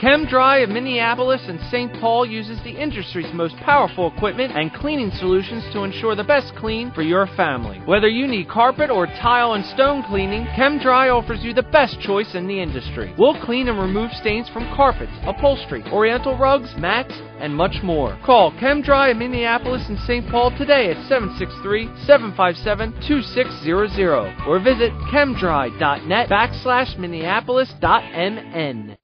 Chem Dry of Minneapolis and St. Paul uses the industry's most powerful equipment and cleaning solutions to ensure the best clean for your family. Whether you need carpet or tile and stone cleaning, Chem Dry offers you the best choice in the industry. We'll clean and remove stains from carpets, upholstery, oriental rugs, mats, and much more. Call Chem Dry of Minneapolis and St. Paul today at 763-757-2600 or visit chemdry.net/Minneapolis.mn.